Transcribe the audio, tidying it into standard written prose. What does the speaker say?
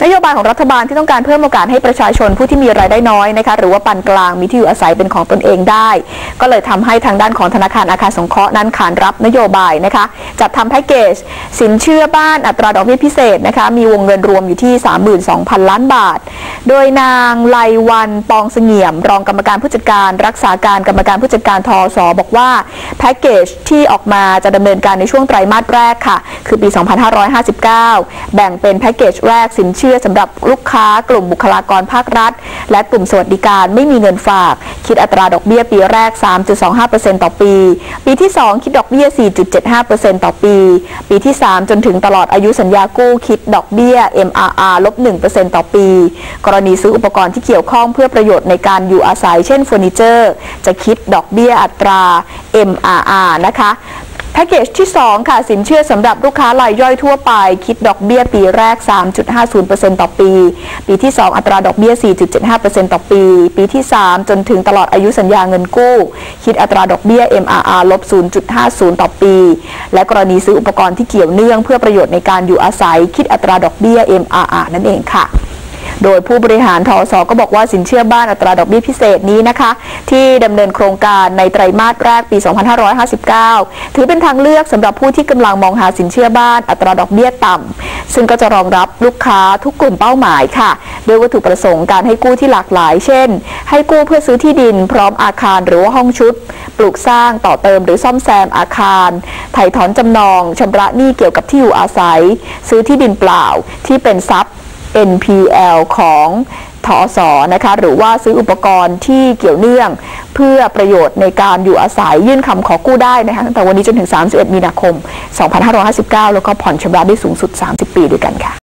นโยบายของรัฐบาลที่ต้องการเพิ่มโอกาสให้ประชาชนผู้ที่มีรายได้น้อยนะคะหรือว่าปานกลางมีที่อยู่อาศัยเป็นของตนเองได้ก็เลยทำให้ทางด้านของธนาคารอาคารสงเคราะห์นั้นขานรับนโยบายนะคะจัดทำแพ็กเกจสินเชื่อบ้านอัตราดอกเบี้ยพิเศษนะคะมีวงเงินรวมอยู่ที่ 32,000 ล้านบาทโดยนางไลวันปองเสงี่ยมรองกรรมการผู้จัดการรักษาการกรรมการผู้จัดการทส.บอกว่าแพ็กเกจที่ออกมาจะดำเนินการในช่วงไตรมาสแรกค่ะคือปี 2559 แบ่งเป็นแพ็กเกจแรกสินเชื่อสำหรับลูกค้ากลุ่มบุคลากรภาครัฐและกลุ่มสวัสดิการไม่มีเงินฝากคิดอัตราดอกเบี้ยปีแรก 3.25% ต่อปีปีที่2คิดดอกเบี้ย 4.75% ต่อปีปีที่3จนถึงตลอดอายุสัญญากู้คิดดอกเบี้ย MRR ลบ 1% ต่อปีกรณีซื้ออุปกรณ์ที่เกี่ยวข้องเพื่อประโยชน์ในการอยู่อาศัยเช่นเฟอร์นิเจอร์จะคิดดอกเบี้ยอัตรา MRR นะคะแพ็กเกจที่2ค่ะสินเชื่อสำหรับลูกค้ารายย่อยทั่วไปคิดดอกเบี้ยปีแรก 3.50% ต่อปีปีที่2อัตราดอกเบี้ย 4.75% ต่อปีปีที่3จนถึงตลอดอายุสัญญาเงินกู้คิดอัตราดอกเบี้ย MRR ลบ 0.50 ต่อปีและกรณีซื้ออุปกรณ์ที่เกี่ยวเนื่องเพื่อประโยชน์ในการอยู่อาศัยคิดอัตราดอกเบี้ย MRR นั่นเองค่ะโดยผู้บริหารทส.ก็บอกว่าสินเชื่อบ้านอัตราดอกเบี้ยพิเศษนี้นะคะที่ดำเนินโครงการในไตรมาสแรกปี 2559 ถือเป็นทางเลือกสำหรับผู้ที่กำลังมองหาสินเชื่อบ้านอัตราดอกเบี้ยต่ำซึ่งก็จะรองรับลูกค้าทุกกลุ่มเป้าหมายค่ะโดยวัตถุประสงค์การให้กู้ที่หลากหลายเช่นให้กู้เพื่อซื้อที่ดินพร้อมอาคารหรือว่าห้องชุดปลูกสร้างต่อเติมหรือซ่อมแซมอาคารไถ่ถอนจำนองชำระหนี้เกี่ยวกับที่อยู่อาศัยซื้อที่ดินเปล่าที่เป็นทรัพย์NPL ของทส.นะคะหรือว่าซื้ออุปกรณ์ที่เกี่ยวเนื่องเพื่อประโยชน์ในการอยู่อาศัยยื่นคำขอกู้ได้นะคะตั้งแต่วันนี้จนถึง31 มีนาคม 2559 แล้วก็ผ่อนชำระได้สูงสุด30 ปีด้วยกันค่ะ